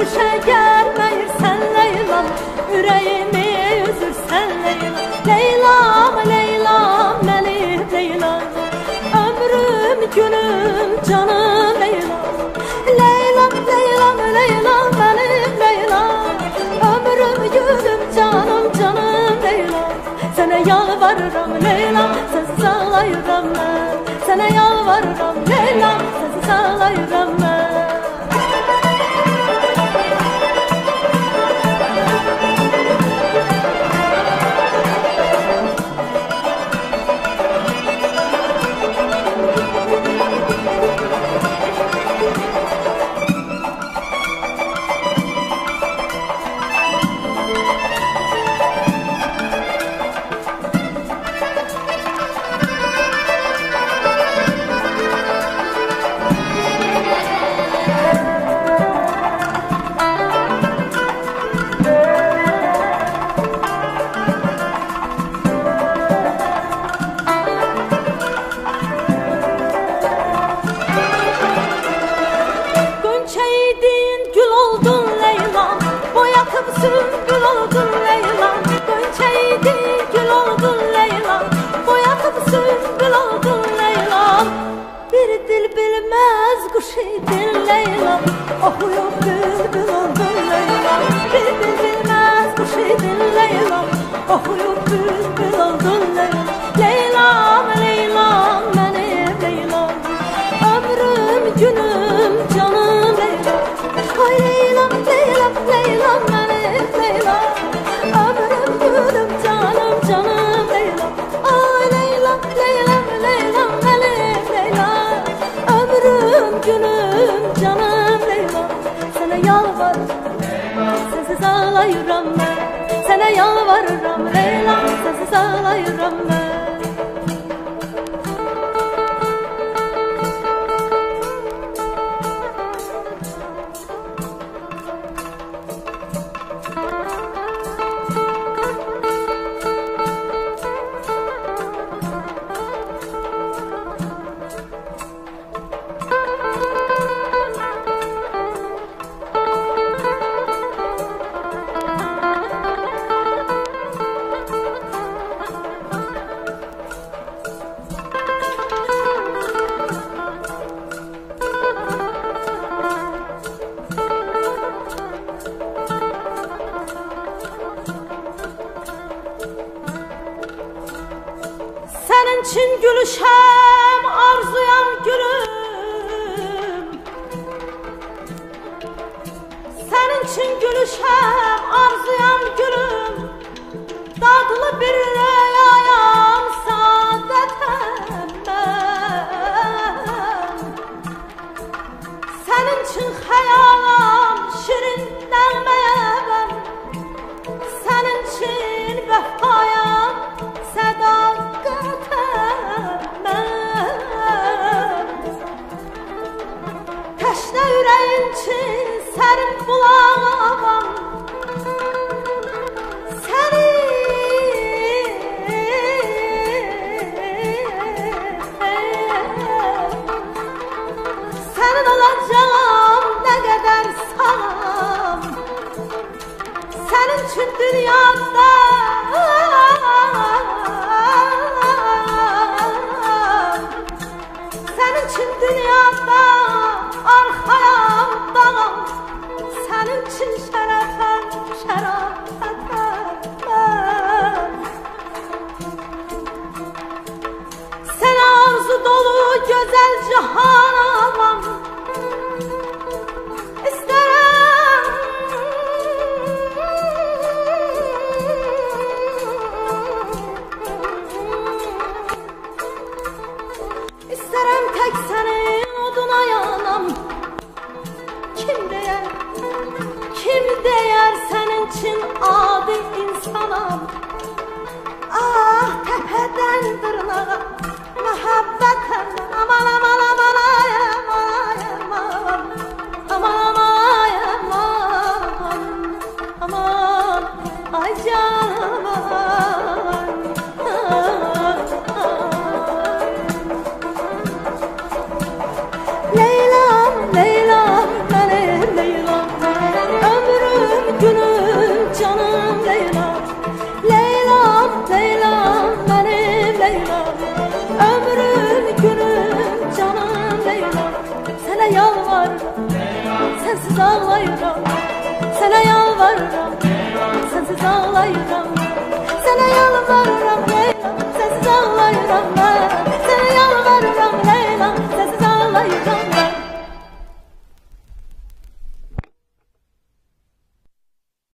gülüşe gelmeyirsen Leylam, yüreğimi üzürsen Leylam. Leylam, Leylam, benim Leylam, ömrüm, günüm, canım Leylam. Leylam, Leylam, Leylam, benim Leylam, ömrüm, günüm, canım, canım Leylam. Sana yalvarırım Leylam, sensiz ağlayırım ben. Sana yalvarırım Leylam, sensiz ağlayırım ben. Sümbül oldun Leylam, Gönçeydin gül oldun Leylam, boyatıp sümbül oldun Leylam. Bir dil bilmez kuş idin Leylam, okuyup bülbül oldun Leylam. Bir dil bilmez kuş idin Leylam, okuyup bülbül oldun Leylam. Leylam, Leylam, benim Leylam, ömrüm, günüm, canım Leylam. Oy Leylam, Leylam, Leylam, benim Leylam, ömrüm, günüm, canım, canım Leylam. Ay Leylam, Leylam, Leylam, benim Leylam, ömrüm, günüm, canım Leylam. Sana yalvarırım, sensiz ağlayırım ben. Sana yalvarırım Leylam, sensiz ağlayırım ben. Senin için gülüşem, arzuyam gülüm. Senin için gülüşem, arzuyam gülüm. Dadlı bir rüyayam, saadetem ben. Senin için hayalam, şirin nəğməyəm. Senin için vəfayam, sədaqətəm mən. Təşnə ürəyin için sərin bulağam. Senin olacağım ne kadar sağlam. Senin için dünyada senin için dünyada arkayam dağım. Senin için şerefem şerafetem ben. Sen arzu dolu güzel cihanam. İsterim İsterim tek senin oduna yanam. Kim değer senin için adi insanam. Ah tepeden dırnağa muhabbetem aman aman aman ay aman ay. Sənə yalvarıram, sənsiz ağlayıram. Sənə yalvarıram, sənsiz ağlayıram. Sənə yalvarıram Leyla, sənsiz ağlayıram mən.